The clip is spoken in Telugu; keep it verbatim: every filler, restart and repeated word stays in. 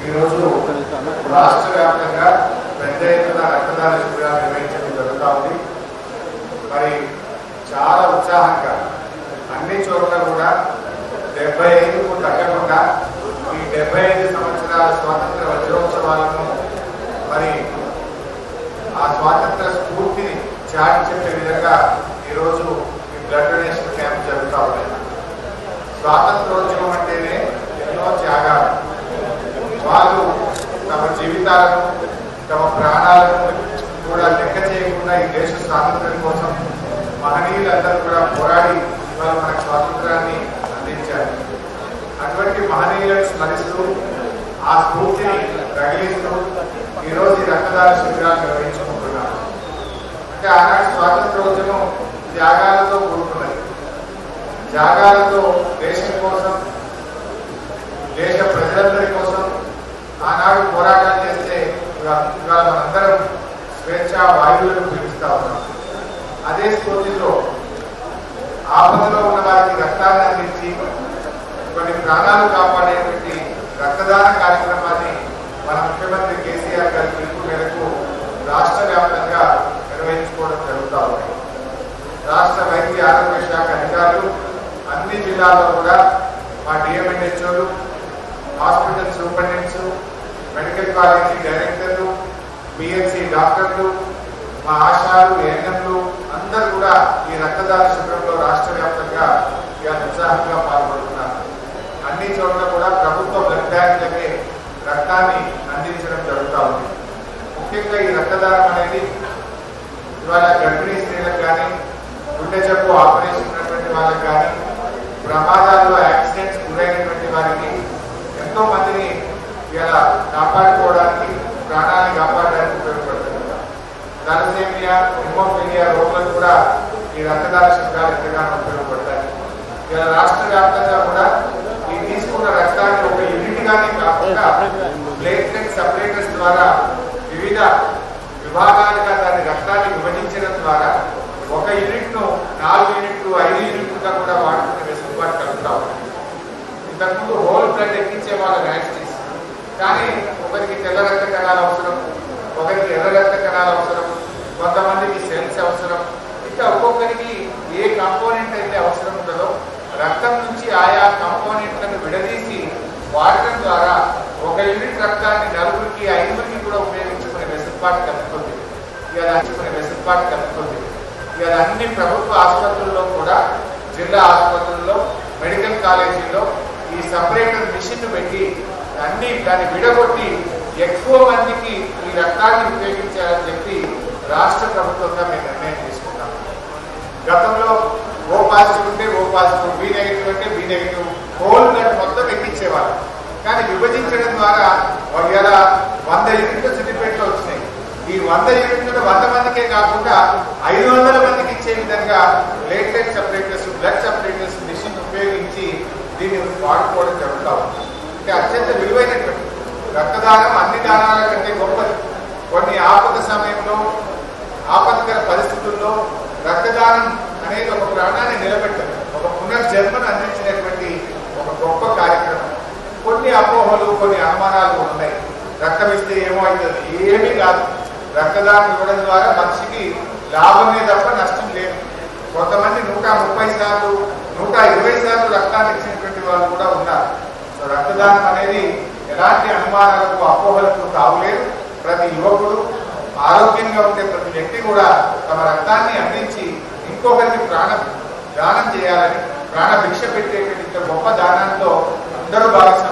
ఈరోజు రాష్ట్ర వ్యాప్తంగా పెద్ద ఎత్తున రక్తదాన శిబిరాలు నిర్వహించడం జరుగుతూ ఉంది. మరి చాలా ఉత్సాహంగా అన్ని చోట్ల కూడా డెబ్బై ఐదుకు తగ్గకుండా ఈ డెబ్బై ఐదు సంవత్సరాల స్వాతంత్ర వజ్రోత్సవాలను మరి ఆ స్వాతంత్ర స్ఫూర్తిని చాటి చెప్పే విధంగా ఈరోజు ఈ బ్లడ్ డొనేషన్ క్యాంప్ జరుగుతూ ఉన్నాయి. స్వాతంత్రోద్యమం అంటేనే ఎన్నో త్యాగాలు. వాళ్ళు తమ జీవితాలను తమ ప్రాణాలను కూడా లెక్క చేయకుండా ఈ దేశ స్వాతంత్ర్యం కోసం మహనీయులందరూ కూడా పోరాడి ఇవాళ మనకు స్వాతంత్రాన్ని అందించారు. అటువంటి మహనీయులను స్మరిస్తూ ఆ స్ఫూర్తిని రగిలిస్తూ ఈరోజు ఈ రక్తదాన శిబిరాలు నిర్వహించుకుంటున్నారు. అంటే ఆనాటి స్వాతంత్రోద్యమం త్యాగాలతో కూడుకున్నది. త్యాగాలతో దేశం కోసం, దేశ ప్రజలందరి కోసం ఆనాడు పోరాటాలు చేస్తే ఇవాళ మనందరం స్వేచ్ఛా వాయువులను పీలుస్తా ఉన్నాం. అదే స్ఫూర్తితో ఆపదలో ఉన్న వారికి రక్తాన్ని అందించి కొన్ని ప్రాణాలు కాపాడేటువంటి రక్తదాన కార్యక్రమాన్ని మన ముఖ్యమంత్రి కేసీఆర్ గారి పిలుపు మేరకు రాష్ట్ర వ్యాప్తంగా నిర్వహించుకోవడం జరుగుతూ ఉంది. రాష్ట్ర వైద్య ఆరోగ్య శాఖ అధికారులు అన్ని జిల్లాల్లో కూడా మా డిఎంఎన్హెచ్ఓలు, హాస్పిటల్ సూపరింటెండెంట్స్, మెడికల్ కాలేజీ డైరెక్టర్లు, పిహెచ్సి డాక్టర్లు, మా ఆశాలు, ఏఎన్ఎంలు అందరూ కూడా ఈ రక్తదాన శిబిరంలో రాష్ట్ర వ్యాప్తంగా ఇవాళ ఉత్సాహంగా పాల్గొంటున్నారు. అన్ని చోట్ల కూడా ప్రభుత్వ బ్లడ్ బ్యాంకులకే రక్తాన్ని అందించడం జరుగుతూ ఉంది. ముఖ్యంగా ఈ రక్తదానం అనేది ఇవాళ గర్భిణీ స్త్రీలకు కానీ, గుండె జబ్బు ఆపరేషన్ ఉన్నటువంటి వాళ్ళకి కానీ, ప్రమాదాల్లో యాక్సిడెంట్స్ గురైనటువంటి వారికి ఎంతో మందిని ఇలా కాపాడుకోవడానికి, ప్రాణాన్ని కాపాడడానికి ఉపయోగపడుతుంది. తలసేమియా, హిమోఫీలియా రోగులకు కూడా ఈ రక్తదాన శిబిరాలు ఎంతగానో ఉపయోగపడతాయి. ఇలా రాష్ట్ర వ్యాప్తంగా కూడా ఈ తీసుకున్న రక్తాన్ని ఒక యూనిట్ గానే కాకుండా ప్లేట్లెట్ సపరేటర్స్ ద్వారా వివిధ విభాగాలుగా దాని రక్తాన్ని విభజించడం ద్వారా ఒక యూనిట్ ను నాలుగు యూనిట్లు, ఐదు యూనిట్లుగా కూడా వాడుకునే వెసులుబాటు కలుగుతా ఉంది. ఇంతకుముందు హోల్ బ్లడ్ ఎక్కించే వాళ్ళ వ్యాక్సిన్స్, కానీ ఒకరికి తెల్ల రక్త కణాలు అవసరం, ఒకరికి ఎర్ర రక్త కణాలు అవసరం, కొంతమందికి సెల్స్ అవసరం. ఇంకా ఒక్కొక్కరికి ఏ కాంపోనెంట్ అయితే అవసరం ఉంటుందో రక్తం నుంచి ఆయా కాంపోనెంట్లను విడదీసి వాడటం ద్వారా ఒక యూనిట్ రక్తాన్ని నలుగురికి, ఐదుగురికి కూడా ఉపయోగించుకునే వెసులుబాటు కలుగుతుంది. ఇక దాచుకునే వెసులుబాటు కలుగుతుంది. ఇక అన్ని ప్రభుత్వ ఆసుపత్రుల్లో కూడా, జిల్లా ఆసుపత్రుల్లో, మెడికల్ కాలేజీల్లో ఈ సపరేటర్ మిషన్ పెట్టి అన్ని దాన్ని విడగొట్టి ఎక్కువ మందికి ఈ రక్తాన్ని ఉపయోగించాలని చెప్పి రాష్ట్ర ప్రభుత్వంగా మేము నిర్ణయం తీసుకున్నాం. గతంలో ఓ పాజిటివ్ ఉంటే ఓ పాజిటివ్, బి నెగిటివ్ అంటే బి నెగిటివ్, హోల్ బ్లడ్ మొత్తం ఎక్కించేవారు. కానీ విభజించడం ద్వారా ఇలా వంద యూనిట్లు సిద్దిపేటలో వచ్చినాయి. ఈ వంద యూనిట్లు వంద మందికే కాకుండా ఐదు వందల మందికి ఇచ్చే విధంగా platelet separators, blood separators machine ఉపయోగించి దీన్ని వాడుకోవడం జరుగుతూ ఉంది. అంటే అత్యంత విలువైనటువంటి రక్తదానం అన్ని దానాల కంటే గొప్పది. కొన్ని ఆపద సమయంలో, ఆపత్కర పరిస్థితుల్లో రక్తదానం అనేది ఒక ప్రాణాన్ని నిలబెట్టదు, ఒక పునర్జన్మను అందించినటువంటి ఒక గొప్ప కార్యక్రమం. కొన్ని అపోహలు, కొన్ని అనుమానాలు ఉన్నాయి. రక్తం ఇస్తే ఏమో అవుతుంది, ఏమీ కాదు. రక్తదానం ఇవ్వడం ద్వారా మనిషికి లాభమే తప్ప నష్టం లేదు. కొంతమంది నూట ముప్పై సార్లు, నూట ఇరవై సార్లు రక్తాన్ని ఇచ్చినటువంటి వాళ్ళు కూడా ఉన్నారు. సో రక్తదానం అనేది ఎలాంటి అనుమానాలకు, అపోహలకు తావులేదు. ప్రతి యువకుడు, ఆరోగ్యంగా ఉండే ప్రతి వ్యక్తి కూడా తమ రక్తాన్ని అందించి ఇంకొకరికి ప్రాణ దానం చేయాలని, ప్రాణ భిక్ష పెట్టేటువంటి గొప్ప దానంలో అందరూ భాగస్వామ్యం